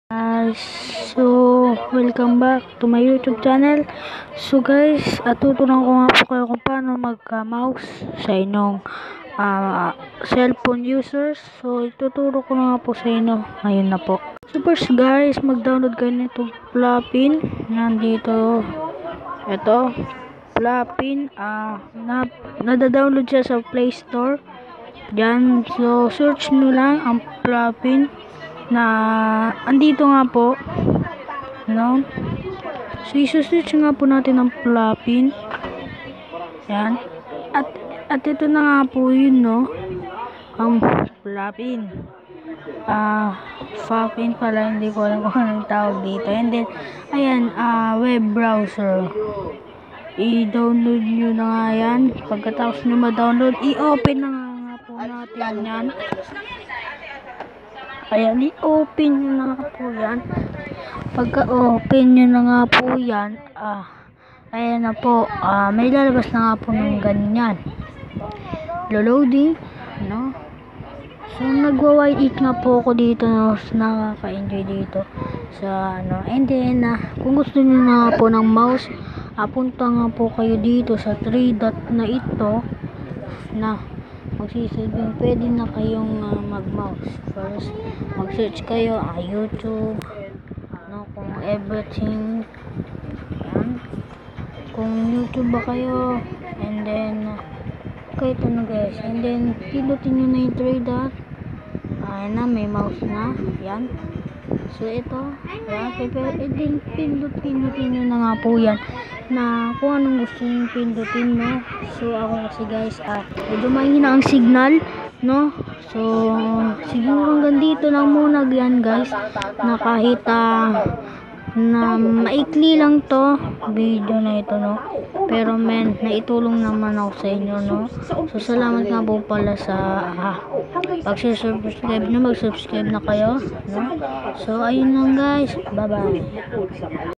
Guys, so welcome back to my YouTube channel. So guys, tuturuan ko nga po kayo kung paano mag-mouse sa inyong cellphone users. So ituturo ko na nga po sa inyo ngayon na po. So first guys, mag-download kayo nitong plugin. Nandito, ito plugin, nada-download siya sa Play Store. Diyan, so search nyo lang ang plugin na andito nga po, no? So i-search nga po natin ang plugin. Yan. At ito na nga po yun, no? Ang plugin. Plugin pala, hindi ko alam kung anong tawag dito. And then, ayan, web browser. I-download nyo na nga yan. Pagkatapos nyo ma-download, i-open na nga po natin yan. Ayan, i-open nyo na nga po yan. Pagka-open nyo na nga po yan, ayan na po, may lalabas na nga po ng ganyan. Loading, no? So, nagwa-white nga po ako dito, no? So, nakaka-enjoy dito sa, ano. And then, kung gusto nyo na nga po ng mouse, punta nga po kayo dito sa 3 dot na ito, na magsisilbing pwede na kayong mag-mouse. First, mag-search kayo YouTube, no, kung everything, yan. Kung YouTube ba kayo, and then ito na guys, and then pinutin nyo na yung 3 dot, ayan na, may mouse na, yan. So ito, yan, and then pinutin nyo na nga po yan na kung anong gusto nyo pindutin, no? So ako kasi guys, medyo mahina ang signal, no? So siguro hanggang dito lang muna yan guys, na kahit na maikli lang to video na ito, no? Pero men, naitulong naman ako sa inyo, no? So salamat nga po pala sa pag-subscribe nyo, mag-subscribe na kayo, no? So ayun lang guys, bye bye.